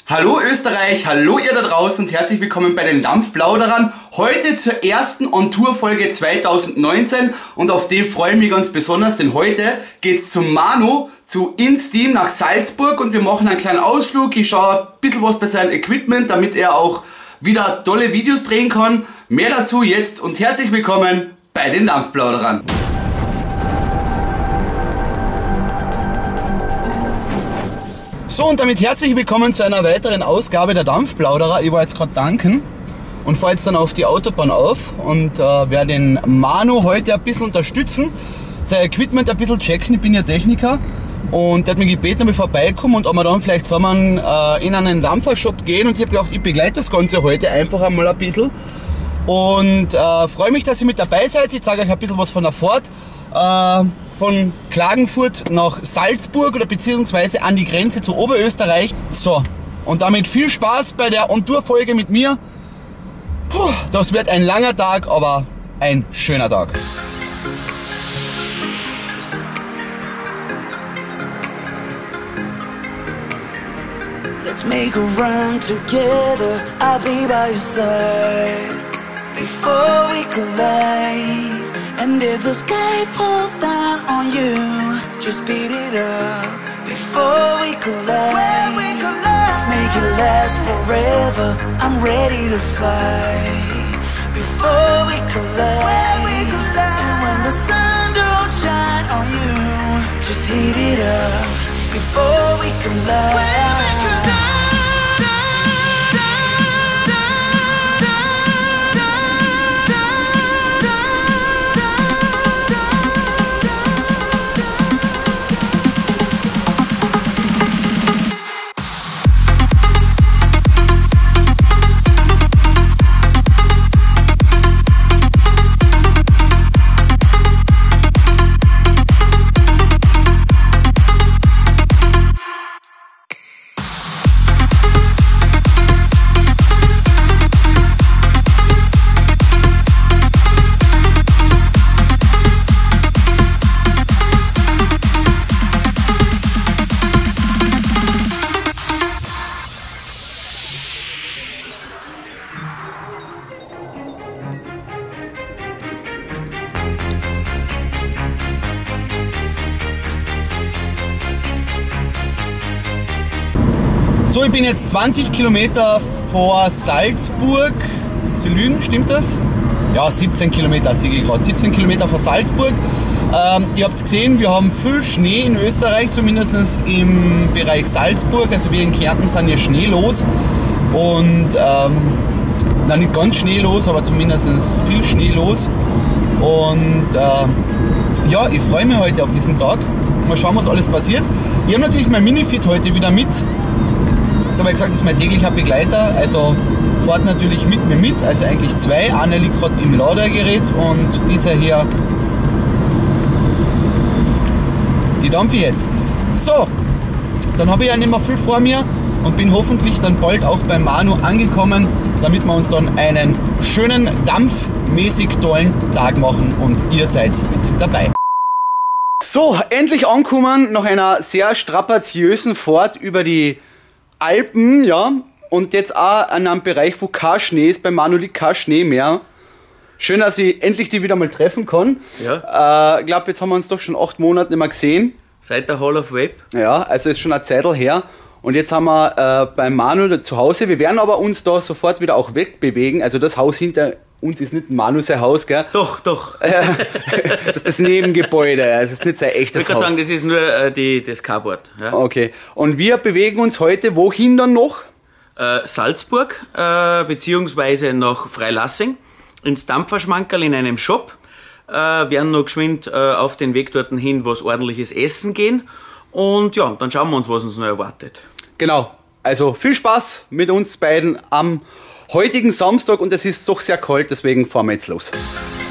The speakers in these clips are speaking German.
Hallo Österreich, hallo ihr da draußen und herzlich willkommen bei den Dampfplauderern. Heute zur ersten On-Tour-Folge 2019 und auf den freue ich mich ganz besonders, denn heute geht's zum Manu, zu InSteam nach Salzburg und wir machen einen kleinen Ausflug. Ich schaue ein bisschen was bei seinem Equipment, damit er auch wieder tolle Videos drehen kann. Mehr dazu jetzt und herzlich willkommen bei den Dampfplauderern. So, und damit herzlich willkommen zu einer weiteren Ausgabe der Dampfplauderer. Ich war jetzt gerade tanken und fahre jetzt dann auf die Autobahn auf und werde den Manu heute ein bisschen unterstützen, sein Equipment ein bisschen checken. Ich bin ja Techniker und der hat mich gebeten, ob ich vorbeikomme und ob wir dann vielleicht zusammen in einen Dampfershop gehen. Und ich habe gedacht, ich begleite das Ganze heute einfach einmal ein bisschen und freue mich, dass ihr mit dabei seid. Ich zeige euch ein bisschen was von der Fahrt. Von Klagenfurt nach Salzburg oder beziehungsweise an die Grenze zu Oberösterreich. So, und damit viel Spaß bei der On-Tour-Folge mit mir. Puh, das wird ein langer Tag, aber ein schöner Tag. Let's make a run together, I'll be by your side before we collide. And if the sky falls down on you, just beat it up before we collide. Let's make it last forever, I'm ready to fly before we collide. And when the sun don't shine on you, just heat it up before we collide. So, ich bin jetzt 20 Kilometer vor Salzburg. Sie lügen, stimmt das? Ja, 17 Kilometer, sehe ich gerade. 17 Kilometer vor Salzburg. Ihr habt es gesehen, wir haben viel Schnee in Österreich, zumindest im Bereich Salzburg. Also wir in Kärnten sind hier schneelos. Und na, nicht ganz schneelos, aber zumindest viel schneelos. Und ja, ich freue mich heute auf diesen Tag. Mal schauen, was alles passiert. Ich habe natürlich mein Minifit heute wieder mit. Das habe ich gesagt, das ist mein täglicher Begleiter, also fährt natürlich mit mir mit, also eigentlich zwei. Einer liegt gerade im Ladergerät und dieser hier, die dampfe ich jetzt. So, dann habe ich ja nicht mehr viel vor mir und bin hoffentlich dann bald auch beim Manu angekommen, damit wir uns dann einen schönen, dampfmäßig tollen Tag machen und ihr seid mit dabei. So, endlich angekommen nach einer sehr strapaziösen Fahrt über die Alpen, ja, und jetzt auch an einem Bereich, wo kein Schnee ist. Bei Manu liegt kein Schnee mehr. Schön, dass ich endlich die wieder mal treffen kann. Ja. Ich glaube, jetzt haben wir uns doch schon 8 Monate nicht mehr gesehen. Seit der Hall of Web? Ja, also ist schon eine Zeitl her. Und jetzt haben wir bei Manu zu Hause. Wir werden aber uns da sofort wieder auch wegbewegen. Also das Haus hinter uns ist nicht Manu sein Haus, gell? Doch, doch. Das ist das Nebengebäude, also das ist nicht sein echtes Haus. Ich kann sagen, das ist nur das Carport. Ja. Okay, und wir bewegen uns heute wohin dann noch? Salzburg, beziehungsweise nach Freilassing, ins Dampferschmankerl in einem Shop. Werden noch geschwind auf den Weg dorthin hin was ordentliches essen gehen. Und ja, dann schauen wir uns, was uns noch erwartet. Genau, also viel Spaß mit uns beiden am heutigen Samstag und es ist doch sehr kalt, deswegen fahren wir jetzt los.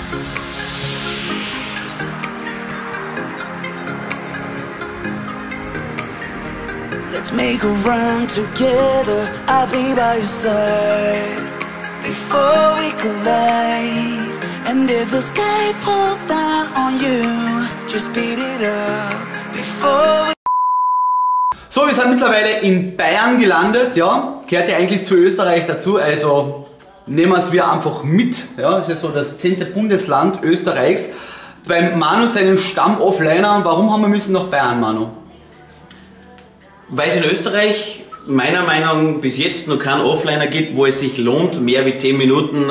Let's make a run together, I'll be by your side before we collide. And if the sky falls down on you, just beat it up before we So, wir sind mittlerweile in Bayern gelandet, ja. Gehört ja eigentlich zu Österreich dazu, also nehmen wir es wir einfach mit. Ja, das ist ja so das 10. Bundesland Österreichs. Beim Manu seinen Stamm-Offliner. Warum haben wir müssen nach Bayern, Manu? Weil es in Österreich meiner Meinung nach bis jetzt noch keinen Offliner gibt, wo es sich lohnt, mehr wie 10 Minuten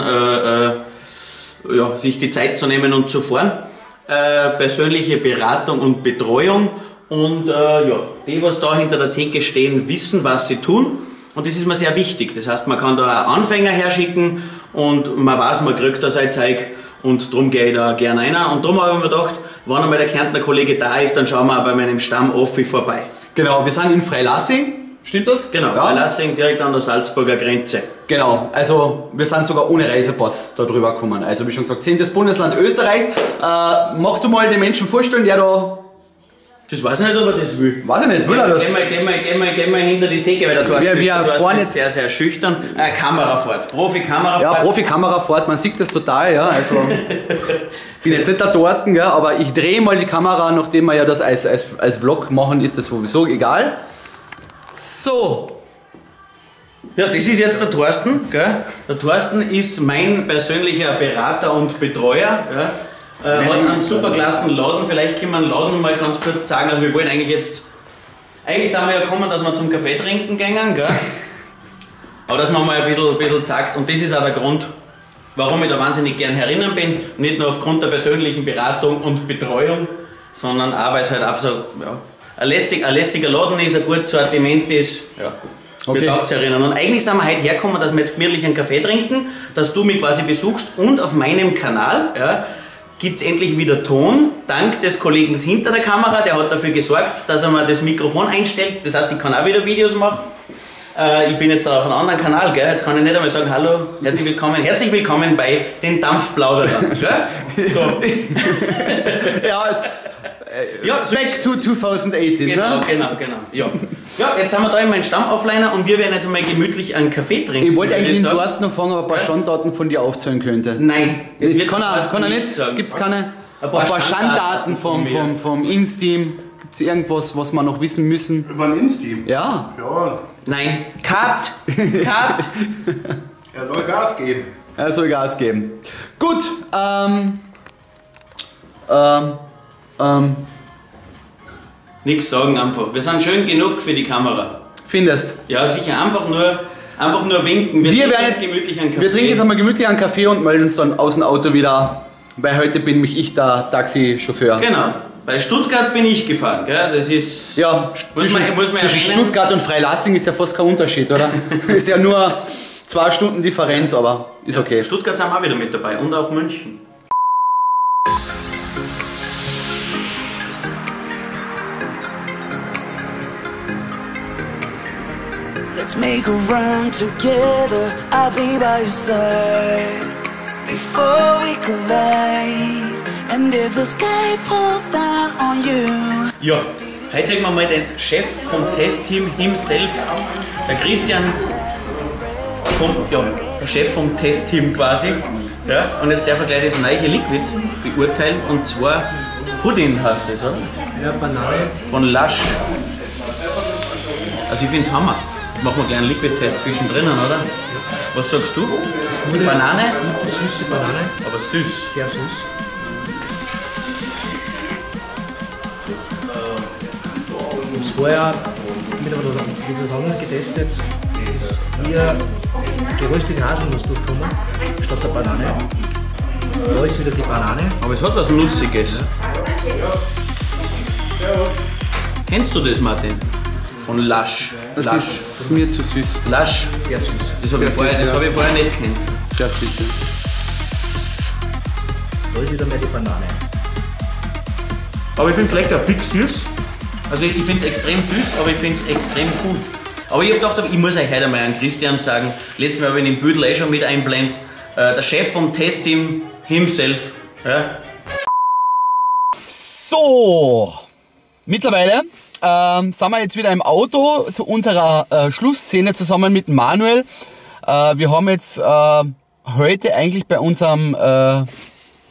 sich die Zeit zu nehmen und zu fahren. Persönliche Beratung und Betreuung und die, was da hinter der Theke stehen, wissen, was sie tun. Und das ist mir sehr wichtig. Das heißt, man kann da auch Anfänger herschicken und man weiß, man kriegt da sein Zeug und darum gehe ich da gerne rein. Und darum habe ich mir gedacht, wenn einmal der Kärntner Kollege da ist, dann schauen wir auch bei meinem Stamm-Offi vorbei. Genau, wir sind in Freilassing, stimmt das? Genau, ja. Freilassing direkt an der Salzburger Grenze. Genau, also wir sind sogar ohne Reisepass da drüber gekommen. Also wie schon gesagt, 10. Bundesland Österreichs. Magst du mal den Menschen vorstellen, der da... Das weiß ich nicht, ob er das will. Weiß ich nicht, will er das? Geh mal hinter die Theke, weil du bist sehr, sehr schüchtern. Kamerafahrt, Profi-Kamerafahrt. Ja, Profi-Kamerafahrt, man sieht das total, ja. Also, bin jetzt nicht der Thorsten, gell, aber ich drehe mal die Kamera, nachdem wir ja das als Vlog machen, ist das sowieso egal. So. Ja, das ist jetzt der Thorsten, gell. Der Thorsten ist mein persönlicher Berater und Betreuer, gell. Hat einen super klassen Laden, vielleicht können wir den Laden mal ganz kurz zeigen. Also wir wollen eigentlich sind wir ja gekommen, dass wir zum Kaffee trinken gehen, gell? Aber dass man mal ein bisschen zeigt, und das ist auch der Grund, warum ich da wahnsinnig gern herinnen bin, nicht nur aufgrund der persönlichen Beratung und Betreuung, sondern auch, weil es halt auch so ein lässiger Laden ist, ein gutes Sortiment ist, ja. Okay. Mir taugt es erinnern. Und eigentlich sind wir heute hergekommen, dass wir jetzt gemütlich einen Kaffee trinken, dass du mich quasi besuchst und auf meinem Kanal, ja, gibt es endlich wieder Ton, dank des Kollegen hinter der Kamera, der hat dafür gesorgt, dass er mir das Mikrofon einstellt, das heißt, ich kann auch wieder Videos machen. Ich bin jetzt auf einem anderen Kanal, gell? Jetzt kann ich nicht einmal sagen, hallo, herzlich willkommen bei den Dampfplauderern. So. Back to 2018, genau, ne? Genau. Ja, jetzt sind wir da in meinem Stammoffliner und wir werden jetzt einmal gemütlich einen Kaffee trinken. Ich wollte eigentlich den Thorsten noch fragen, ob er ein paar Standdaten von dir aufzählen könnte. Nein. Kann er nicht? Gibt es keine? Ein paar Standdaten vom Insteam? Gibt es irgendwas, was wir noch wissen müssen? Über ein Insteam? Ja. Nein. Cut! Er soll Gas geben. Er soll Gas geben. Gut. Nichts sagen einfach. Wir sind schön genug für die Kamera. Findest? Ja, sicher. Einfach nur winken. Wir trinken jetzt einmal gemütlich einen Kaffee und melden uns dann aus dem Auto wieder, weil heute bin ich der Taxichauffeur. Genau. Bei Stuttgart bin ich gefahren, gell? Das ist... Ja, zwischen Stuttgart und Freilassing ist ja fast kein Unterschied, oder? Ist ja nur 2 Stunden Differenz, aber ist okay. Stuttgart sind wir auch wieder mit dabei und auch München. Let's make a run together, I'll be by your side before we collide. And if the sky falls down on you. Ja, heute zeigen wir mal den Chef vom Testteam himself, der Christian, der Chef vom Testteam quasi. Ja, und jetzt darf er gleich das neue Liquid beurteilen, und zwar Pudding heißt das, oder? Ja, Banane. Von Lush. Also ich finde es Hammer. Machen wir gleich einen Liquid-Test zwischendrin, oder? Ja. Was sagst du? Banane? Gute, süße Banane. Aber süß. Sehr süß. Ich habe es vorher mit etwas anderem getestet. Ist hier geröstete Haselnuss durchgekommen, statt der Banane. Da ist wieder die Banane. Aber es hat was Nussiges. Ja. Kennst du das, Martin? Von Lush. Das ist mir zu süß. Lush. Sehr süß. Das habe ich vorher nicht kennt. Sehr süß. Da ist wieder mehr die Banane. Aber ich finde es lecker, big süß. Also ich finde es extrem süß, aber ich finde es extrem cool. Aber ich habe gedacht, ich muss euch heute mal an Christian sagen. Letztes Mal habe ich den Büdel schon mit einblendet. Der Chef vom Testteam himself. Ja. So, mittlerweile sind wir jetzt wieder im Auto zu unserer Schlussszene zusammen mit Manuel. Wir haben jetzt heute eigentlich bei unserem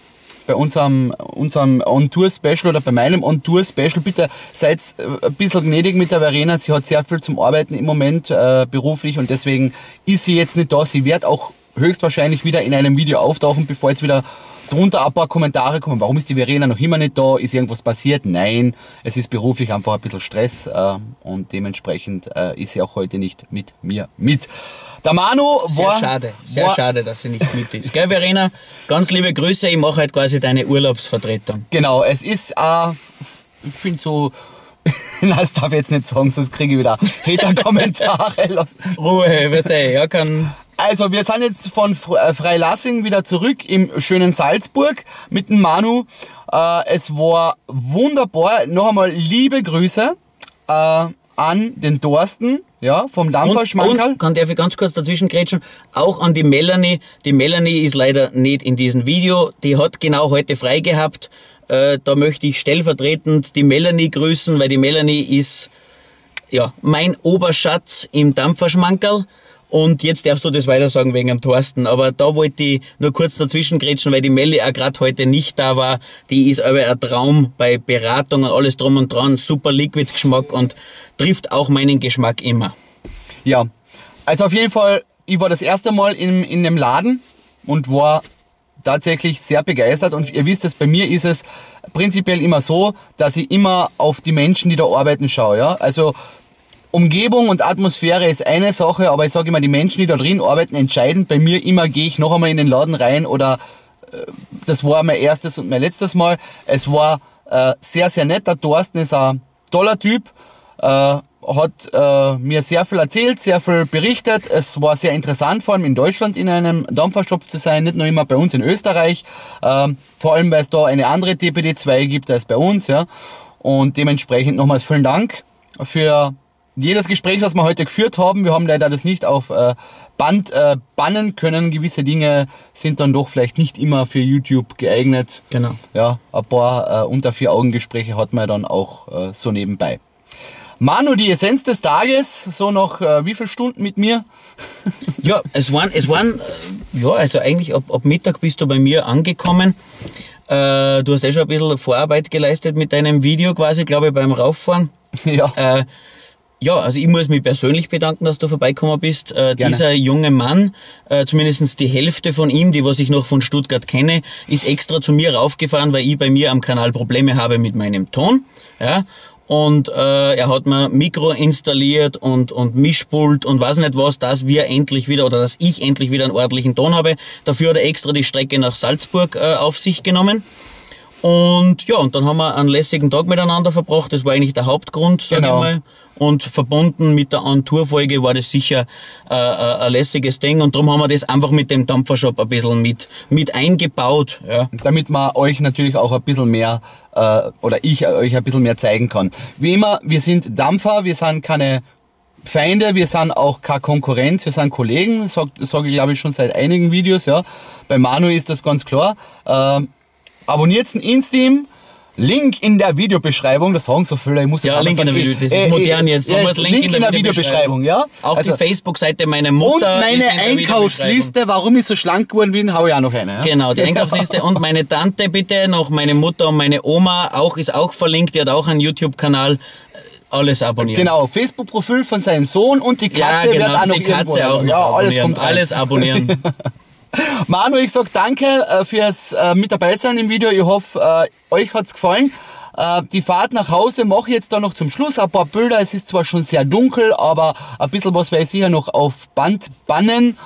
bei unserem On-Tour-Special oder bei meinem On-Tour-Special. Bitte seid ein bisschen gnädig mit der Verena. Sie hat sehr viel zum Arbeiten im Moment beruflich und deswegen ist sie jetzt nicht da. Sie wird auch höchstwahrscheinlich wieder in einem Video auftauchen, bevor jetzt wieder drunter ein paar Kommentare kommen. Warum ist die Verena noch immer nicht da? Ist irgendwas passiert? Nein, es ist beruflich einfach ein bisschen Stress und dementsprechend ist sie auch heute nicht mit mir mit. Der Manu war... Sehr schade, dass sie nicht mit ist. Gell, Verena? Ganz liebe Grüße, ich mache halt quasi deine Urlaubsvertretung. Genau, es ist, ich finde so... Nein, das darf ich jetzt nicht sagen, sonst kriege ich wieder Hater-Kommentare. Ruhe, weißt du, ja, kann... Also, wir sind jetzt von Freilassing wieder zurück im schönen Salzburg mit dem Manu. Es war wunderbar. Noch einmal liebe Grüße an den Thorsten, ja, vom Dampferschmankerl. Und darf ich ganz kurz dazwischen grätschen, auch an die Melanie. Die Melanie ist leider nicht in diesem Video. Die hat genau heute frei gehabt. Da möchte ich stellvertretend die Melanie grüßen, weil die Melanie ist ja mein Oberschatz im Dampferschmankerl. Und jetzt darfst du das weiter sagen wegen dem Thorsten. Aber da wollte ich nur kurz dazwischen grätschen, weil die Melli auch gerade heute nicht da war. Die ist aber ein Traum bei Beratung und alles drum und dran. Super Liquid-Geschmack und trifft auch meinen Geschmack immer. Ja, also auf jeden Fall, ich war das erste Mal in dem Laden und war tatsächlich sehr begeistert. Und ihr wisst es, bei mir ist es prinzipiell immer so, dass ich immer auf die Menschen, die da arbeiten, schaue. Ja? Also Umgebung und Atmosphäre ist eine Sache, aber ich sage immer, die Menschen, die da drin arbeiten, entscheidend. Bei mir immer gehe ich noch einmal in den Laden rein oder das war mein erstes und mein letztes Mal. Es war sehr, sehr nett. Der Thorsten ist ein toller Typ, hat mir sehr viel erzählt, sehr viel berichtet. Es war sehr interessant, vor allem in Deutschland in einem Dampfershop zu sein, nicht nur immer bei uns in Österreich. Vor allem, weil es da eine andere DPD2 gibt als bei uns. Ja. Und dementsprechend nochmals vielen Dank für jedes Gespräch, was wir heute geführt haben. Wir haben leider das nicht auf Band bannen können. Gewisse Dinge sind dann doch vielleicht nicht immer für YouTube geeignet. Genau. Ja, ein paar unter 4 Augen Gespräche hat man dann auch so nebenbei. Manu, die Essenz des Tages, so noch wie viele Stunden mit mir? Ja, es waren ja, also eigentlich ab Mittag bist du bei mir angekommen. Du hast schon ein bisschen Vorarbeit geleistet mit deinem Video quasi, glaube ich, beim Rauffahren. Ja. Ja, also ich muss mich persönlich bedanken, dass du vorbeigekommen bist. Dieser junge Mann, zumindest die Hälfte von ihm, die was ich noch von Stuttgart kenne, ist extra zu mir raufgefahren, weil ich bei mir am Kanal Probleme habe mit meinem Ton. Ja. Und er hat mir Mikro installiert und Mischpult und weiß nicht was, dass wir endlich wieder oder dass ich endlich wieder einen ordentlichen Ton habe. Dafür hat er extra die Strecke nach Salzburg auf sich genommen. Und ja, und dann haben wir einen lässigen Tag miteinander verbracht. Das war eigentlich der Hauptgrund, sag ich mal. Und verbunden mit der On-Tour-Folge war das sicher ein lässiges Ding. Und darum haben wir das einfach mit dem Dampfershop ein bisschen mit eingebaut. Ja. Damit man euch natürlich auch ein bisschen mehr, oder ich euch ein bisschen mehr zeigen kann. Wie immer, wir sind Dampfer, wir sind keine Feinde, wir sind auch keine Konkurrenz, wir sind Kollegen. Sag ich glaube ich schon seit einigen Videos. Ja. Bei Manu ist das ganz klar. Abonniert den InSteam, Link in der Videobeschreibung, das sagen so viele, ich muss das ja, Link in der Videobeschreibung, das ist modern jetzt. Ja, Link in der Videobeschreibung, ja. Auch also, die Facebook-Seite meiner Mutter. Und meine Einkaufsliste, warum ich so schlank geworden bin, hau ich auch noch eine. Ja? Genau, die Einkaufsliste und meine Tante bitte, noch meine Mutter und meine Oma, ist auch verlinkt, die hat auch einen YouTube-Kanal. Alles abonnieren. Genau, Facebook-Profil von seinem Sohn und die Katze wird auch noch irgendwo. Ja, alles kommt rein. Alles abonnieren. Manu, ich sag danke fürs mit dabei sein im Video. Ich hoffe, euch hat's gefallen. Die Fahrt nach Hause mache ich jetzt da noch zum Schluss. Ein paar Bilder. Es ist zwar schon sehr dunkel, aber ein bisschen was werde ich sicher noch auf Band bannen.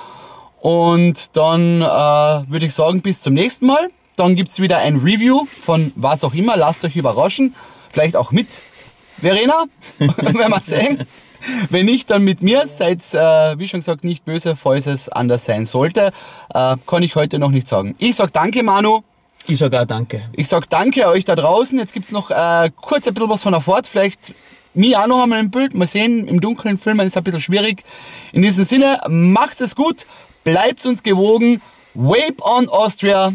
Und dann würde ich sagen, bis zum nächsten Mal. Dann gibt's wieder ein Review von was auch immer. Lasst euch überraschen. Vielleicht auch mit Verena. Werden wir sehen. Wenn nicht, dann mit mir. Seid, wie schon gesagt, nicht böse, falls es anders sein sollte. Kann ich heute noch nicht sagen. Ich sag danke, Manu. Ich sag auch danke. Ich sag danke euch da draußen. Jetzt gibt's noch kurz ein bisschen was von der Fahrt. Vielleicht mir auch noch einmal ein Bild. Mal sehen, im Dunkeln filmen ist ein bisschen schwierig. In diesem Sinne, macht es gut. Bleibt uns gewogen. Wave on Austria.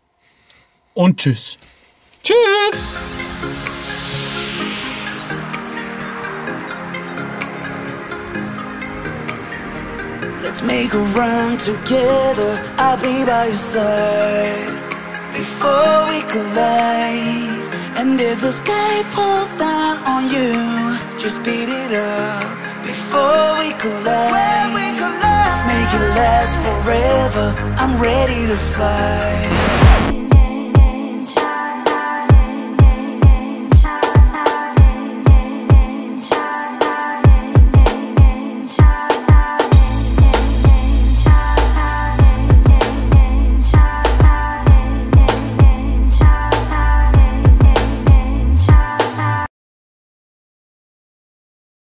Und tschüss. Tschüss. Let's make a run together, I'll be by your side. before we collide. And if the sky falls down on you, just beat it up before we collide. Let's make it last forever. I'm ready to fly.